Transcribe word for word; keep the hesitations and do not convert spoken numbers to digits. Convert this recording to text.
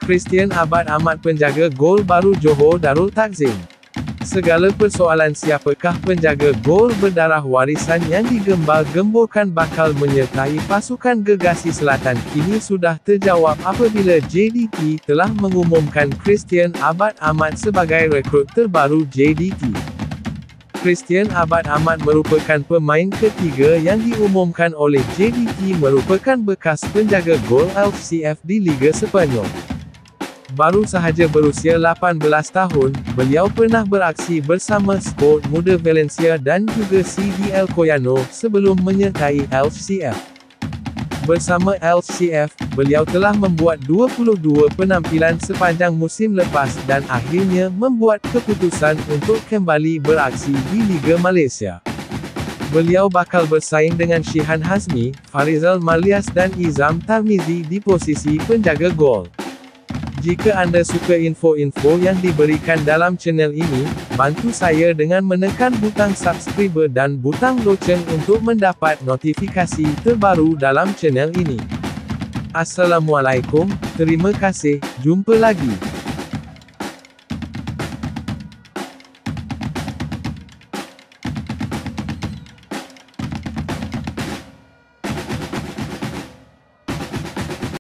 Christian Abad Ahmad penjaga gol baru Johor Darul Takzim. Segala persoalan siapakah penjaga gol berdarah warisan yang digembar-gemborkan bakal menyertai pasukan Gergasi Selatan kini sudah terjawab apabila J D T telah mengumumkan Christian Abad Ahmad sebagai rekrut terbaru J D T. Christian Abad Ahmad merupakan pemain ketiga yang diumumkan oleh J D T merupakan bekas penjaga gol L C F di Liga Sepanyol. Baru sahaja berusia lapan belas tahun, beliau pernah beraksi bersama Sport Muda Valencia dan juga C D L Koyano sebelum menyertai L C F. Bersama L C F, beliau telah membuat dua puluh dua penampilan sepanjang musim lepas dan akhirnya membuat keputusan untuk kembali beraksi di Liga Malaysia. Beliau bakal bersaing dengan Shihan Hazmi, Farizal Malias dan Izam Tarmizi di posisi penjaga gol. Jika anda suka info-info yang diberikan dalam channel ini, bantu saya dengan menekan butang subscribe dan butang loceng untuk mendapat notifikasi terbaru dalam channel ini. Assalamualaikum, terima kasih, jumpa lagi.